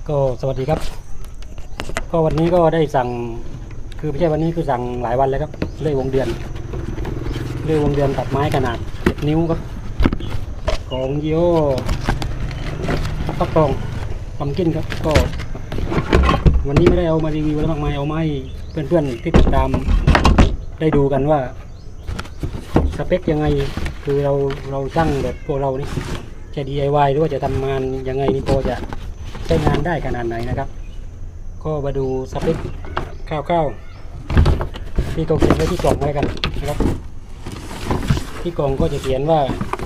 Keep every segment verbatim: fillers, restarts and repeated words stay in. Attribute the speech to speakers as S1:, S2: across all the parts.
S1: ก็สวัสดีครับก็วันนี้ก็ได้สั่งคือไม่ใช่วันนี้คือสั่งหลายวันแล้วครับเลื่อยวงเดือนเลื่อยวงเดือนตัดไม้ขนาดเจ็ดนิ้วครับของยี่ห้อฟักทองปัมกินครับก็วันนี้ไม่ได้เอามารีวิวแล้วมากมายเอามาให้เพื่อนๆที่ติดตามได้ดูกันว่าสเปคยังไงคือเราเราช่างแบบพวกเรานี่จะ ดี ไอ วาย หรือว่าจะทำงานยังไงนี่พอจะใช้งานได้ขนาดไหนนะครับก็มาดูสเปคคร่าวๆที่เขาเขียนไว้ที่กล่องอะไรกันนะครับที่กล่องก็จะเขียนว่า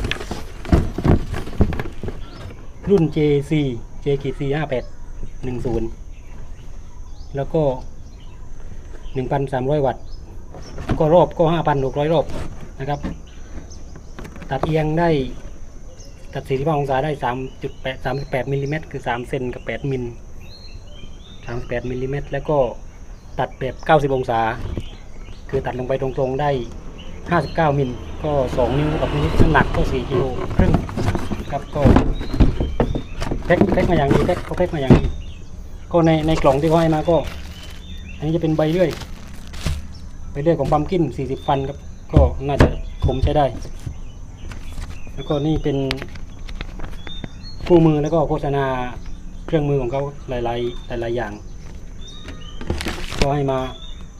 S1: รุ่น เจ ซี เจ ซี ห้าแปดหนึ่งศูนย์ แล้วก็ หนึ่งพันสามร้อย วัตต์ก็รอบก็ ห้าพันหกร้อย รอบนะครับตัดเอียงได้ตัดสี่สิบห้าองศาได้ สามจุดแปด สามสิบแปดมิลลิเมตรคือสามเซนกับแปดมิลสามสิบแปดมิลลิเมตรแล้วก็ตัดแบบเก้าสิบองศาคือตัดลงไปตรงๆได้ห้าสิบเก้ามิลก็สองนิ้วกับนิดน้ำหนักก็สี่กิโลครึ่งครับก็แพ็คแพ็คมาอย่างดีแพ็คเขาแพ็คมาอย่างดีก็ในในกล่องที่เขาให้มาก็อันนี้จะเป็นใบเลื่อยใบเลื่อยของปั๊มกินสี่สิบฟันครับก็น่าจะคมใช้ได้แล้วก็นี่เป็นคู่มือแล้วก็โฆษณาเครื่องมือของเขาหลายๆหลายๆอย่างก็ให้มา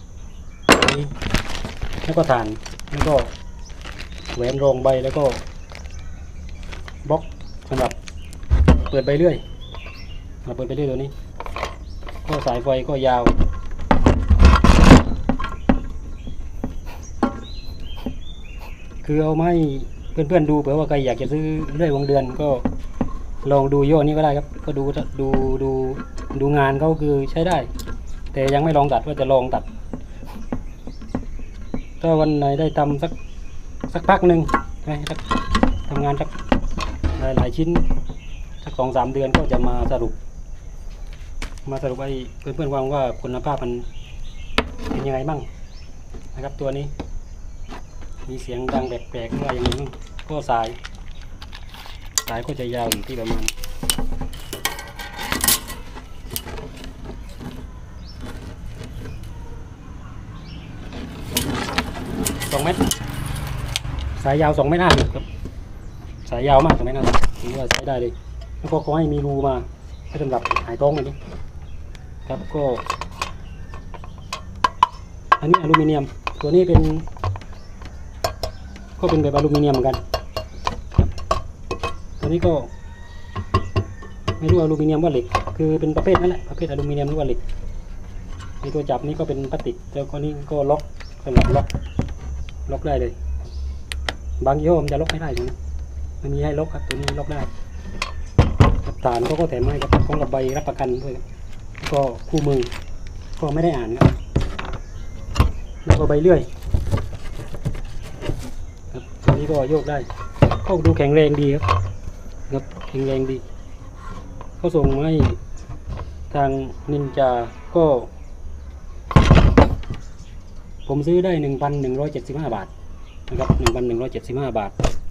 S1: แล้วก็ฐานแล้วก็แหวนรองใบแล้วก็บล็อกสำหรับเปิดใบเลื่อยสำหรับเปิดใบเลื่อยตัวนี้ก็สายไฟก็ยาวคือเอามาให้เพื่อนๆดูเผื่อว่าใครอยากจะซื้อเลื่อยวงเดือนก็ลองดูย่อนี้ก็ได้ครับก็ดูดูดูดูงานเขาคือใช้ได้แต่ยังไม่ลองตัดว่าจะลองตัดถ้าวันไหนได้ทำสักสักพักหนึ่งไหมสักทำงานสักหลายหลายชิ้นสักสองสามเดือนก็จะมาสรุปมาสรุปให้เพื่อนๆฟังว่าคุณภาพมันเป็นยังไงบ้างนะครับตัวนี้มีเสียงดังแปลกๆว่าอย่างนี้ก็สายสายก็จะยาวอยู่ที่ประมาณสองเมตรสายยาวสองเมตรห้าสิบครับสายยาวมากสองเมตรห้าสิบถือว่าใช้ได้เลยแล้วก็ขอให้มีรูมาให้สำหรับหายท้องอันนี้ครับก็อันนี้อลูมิเนียมตัวนี้เป็นก็เป็นแบบอลูมิเนียมเหมือนกันครับตัวนี้ก็ไม่รู้อลูมิเนียมว่าเหล็กคือเป็นประเภทนั่นแหละประเภทอลูมิเนียมหรือว่าเหล็กในตัวจับนี้ก็เป็นพลาสติกแล้วก็นี่ก็ล็อกสำหรับล็อกล็อกได้เลยบางยี่ห้อมันจะล็อกไม่ได้นะมันมีให้ล็อกครับตัวนี้ล็อกได้ฐานเขาก็แถมให้ครับพร้อมกับใบรับประกันด้วยก็คู่มือก็ไม่ได้อ่านครับแล้วก็ใบเลื่อยครับตัวนี้ก็โยกได้ก็ดูแข็งแรงดีครับครับแข็งแรงดีเขาส่งมาให้ทางนินจาก็ผมซื้อได้ หนึ่งพันหนึ่งร้อยเจ็ดสิบห้า บาทนะครับ หนึ่งพันหนึ่งร้อยเจ็ดสิบห้า บาท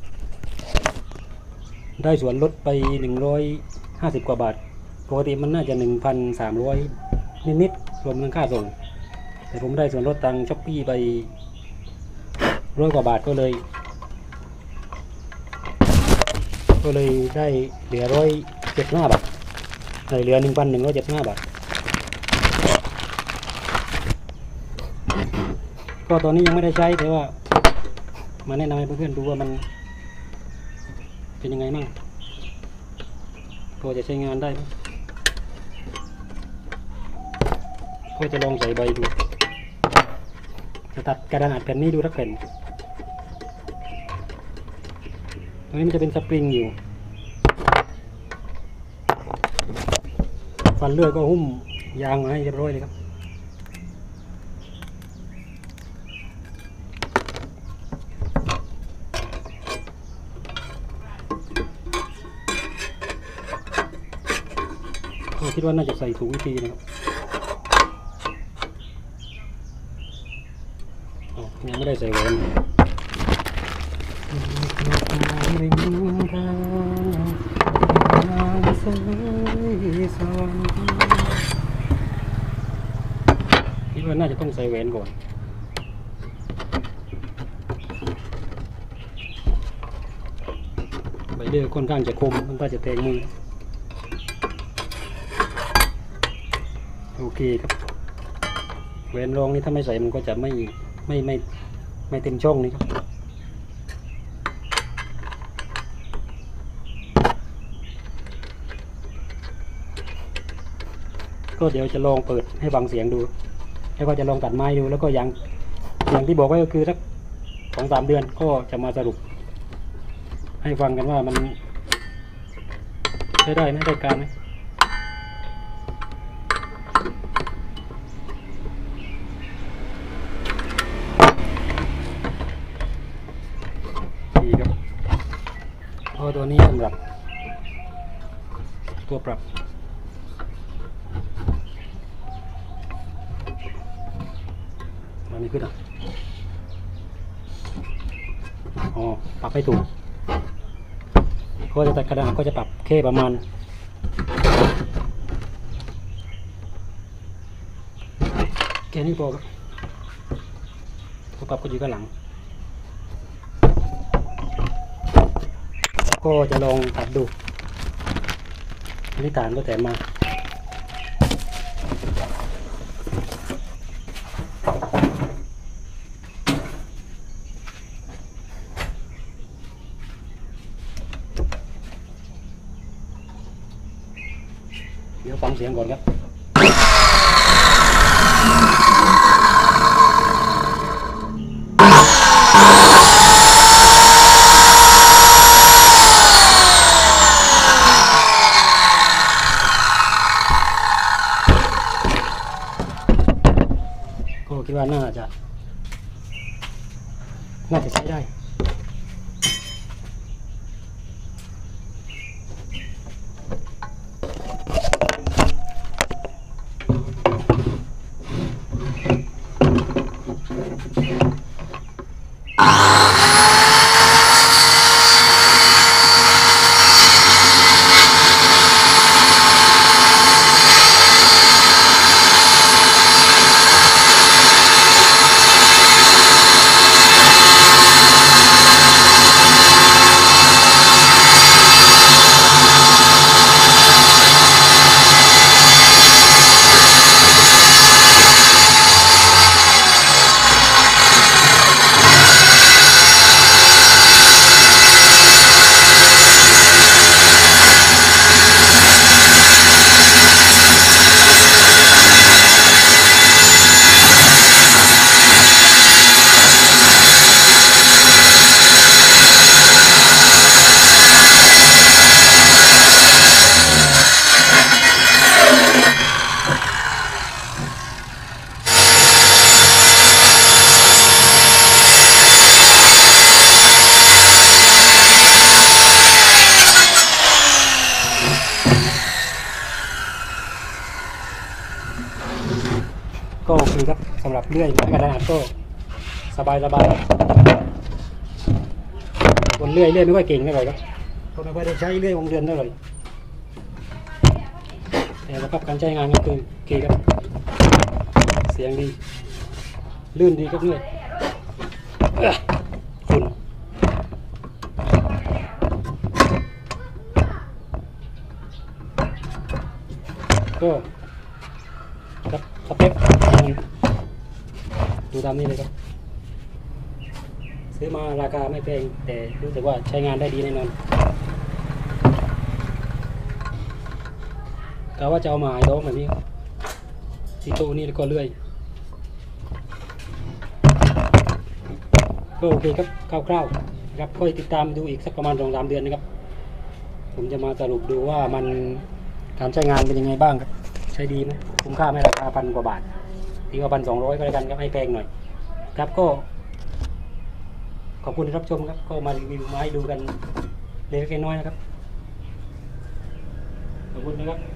S1: ได้ส่วนลดไปหนึ่งร้อยห้าสิบกว่าบาทปกติมันน่าจะ หนึ่งพันสามร้อย นิดๆรวมทั้งค่าส่งแต่ผมได้ส่วนลดทางช้อปปี้ไปร้อยกว่าบาทก็เลยก็เลยได้เหลือร้อยเจ็ดสิบห้าบาทเหลือ หนึ่งพันหนึ่งร้อยเจ็ดสิบห้า บาทก็ตอนนี้ยังไม่ได้ใช้แต่ว่ามาแนะนำให้เพื่อนๆดูว่ามันเป็นยังไงบ้างก็จะใช้งานได้ไหมก็จะลองใส่ใบดูจะตัดกระดาษแผ่นนี้ดูสักแผ่นตรงนี้มันจะเป็นสปริงอยู่ฟันเลื่อยก็หุ้มยางมาให้เรียบร้อยเลยครับคิดว่าน่าจะใส่ถูกวิธีนะครับยังไม่ได้ใส่แหวนสองคิดว่าน่าจะต้องใส่แหวนก่อนใบเดือค่อนข้างจะคมมันก็จะแทงมือโอเคครับแหวนรองนี่ถ้าไม่ใส่มันก็จะไม่ไม่ไม่ไม่เต็มช่องนี่ครับก็เดี๋ยวจะลองเปิดให้ฟังเสียงดูแล้วก็จะลองตัดไม้ดูแล้วก็อย่างอย่างที่บอกไว้ก็คือสักสองสามเดือนก็จะมาสรุปให้ฟังกันว่ามันใช้ได้ไหมได้การไหมดีครับเพราะตัวนี้สำหรับตัวปรับมันไม่ขึ้นอ่ะอ๋อปรับให้ถูกก็จะตัดกระดาษก็จะปรับแค่ประมาณแค่นี้พอครับตัวปรับก็อยู่ข้างหลังก็จะลองตัดดูนิฐานก็แถมมาเดี๋ยวฟังเสียงก่อนครับก็คิดว่าน่าจะน่าจะใช้ได้ก็โอเคครับสำหรับเลื่อยไม้กระดาษก็สบายสบายบนเลื่อยเลื่อยไม่ค่อยเก่งเท่าไหร่ครับก็ไม่ค่อยได้ใช้เลื่อยวงเดือนเท่าไหร่แต่สภาพการใช้งานก็คือโอเคครับเสียงดีลื่นดีครับเลื่อยฝุ่นก็ครับสเปคดูตามนี้เลยครับซื้อมาราคาไม่แพงแต่รู้สึกว่าใช้งานได้ดีแน่นอนกะว่าจะเอามาย้อมแบบนี้ที่โต๊ะนี่แล้วก็เลื่อยก็โอเคครับคร่าวๆนะครับค่อยติดตามดูอีกสักประมาณสองสามเดือนนะครับผมจะมาสรุปดูว่ามันการใช้งานเป็นยังไงบ้างครับใช้ดีไหมคุ้มค่าไหมราคาพันกว่าบาทตีว่าพันสองร้อยก็แล้วกันครับให้แพงหน่อยครับก็ขอบคุณที่รับชมครับก็มารีวิวมาให้ดูกันเล็กๆน้อยๆนะครับขอบคุณนะครับ